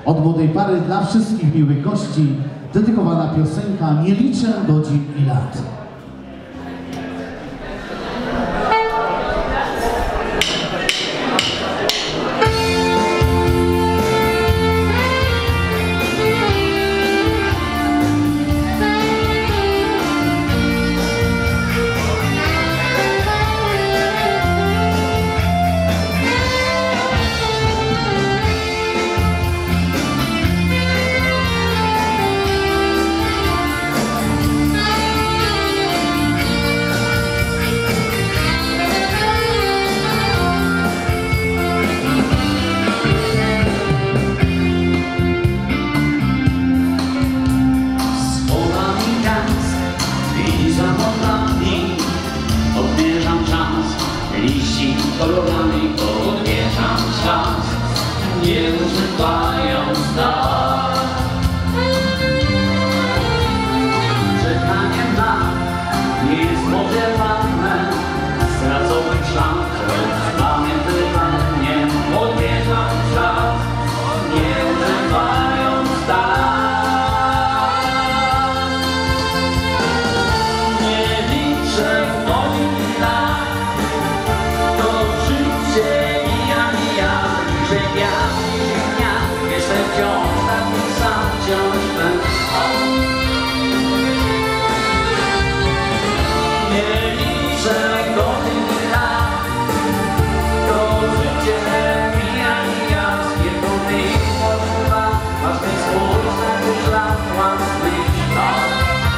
Od młodej pary dla wszystkich miłych gości dedykowana piosenka Nie liczę godzin i lat. Kolorami odwieszam czas, nie używając tak. Czekanie na nie jest może ważne, straconych szans, rozpamiętywanie. Odwieszam czas, nie używając tak. Nie liczę godzin i lat, jestem wciąż taki sam, wciąż ten. Nie liczę godzin i lat, to życie mija i ja z wielką miłością odczuwam, aż ten spójrz na ten ślad własnych ślad.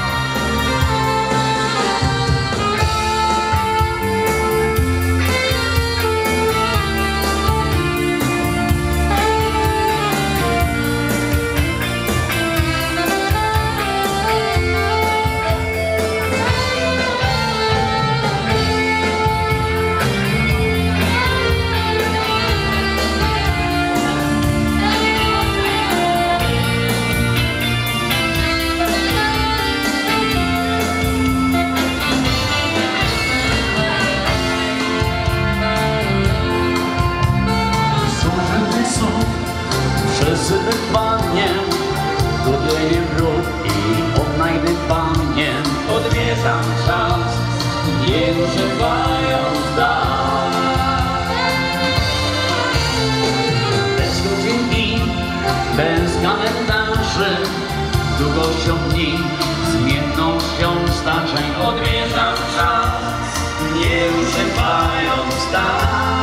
Przesypywaniem, zgubieniem dróg i odnajdywaniem odwieszam czas, nie używając tak. Bez godzin i bez kalendarzy, długością dni, zmiennością zdarzeń odwieszam czas, nie używając tak.